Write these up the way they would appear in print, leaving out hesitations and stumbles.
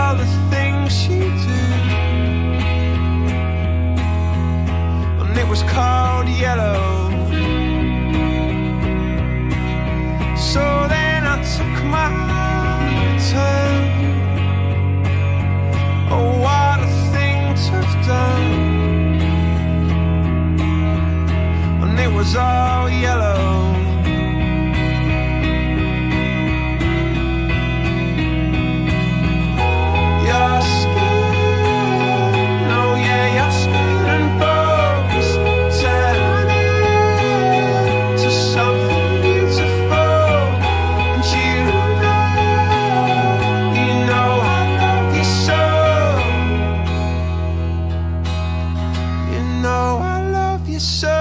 all the things you do. And it was called yellow. So then I took my turn. Oh, what a thing to have done. And it was all yellow. Your skin, oh yeah, your skin and bones turn into something beautiful. And you know I love you so. You know I love you so.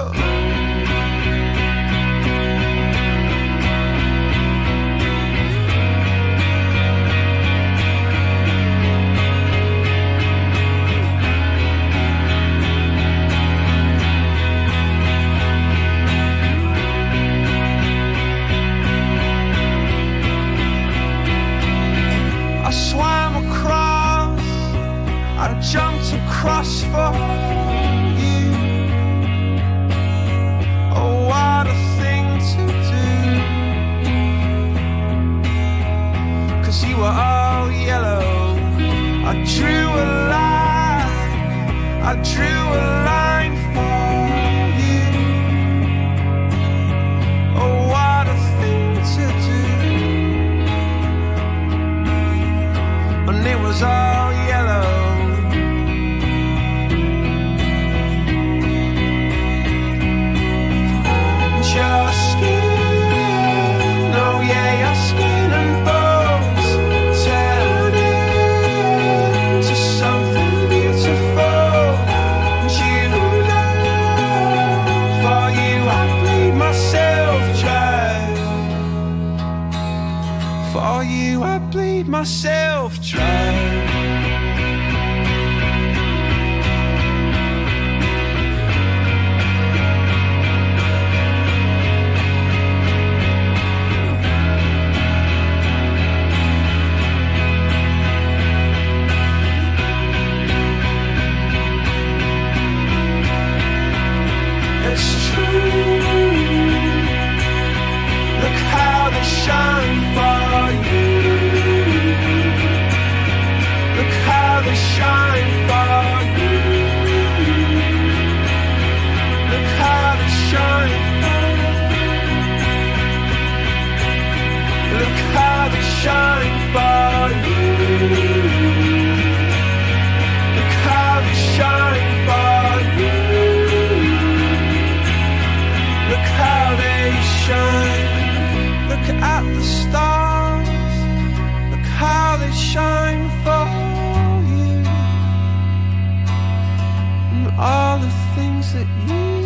I swam across, I jumped across for you. Oh, what a thing to do. 'Cause you were all yellow. I drew a line, I drew a line for you. Oh, what a thing to do. And it was all yellow. And your skin, oh yeah, your skin and bones turn into something beautiful. And you know, for you I bleed myself dry. For you I bleed myself dry. It's true. Look how they shine for you. Look how they shine for you. Look how they shine for you. Look how they shine for you. Look how they shine for you. Look how they shine. Look at the stars. Look how they shine for you. And all the things that you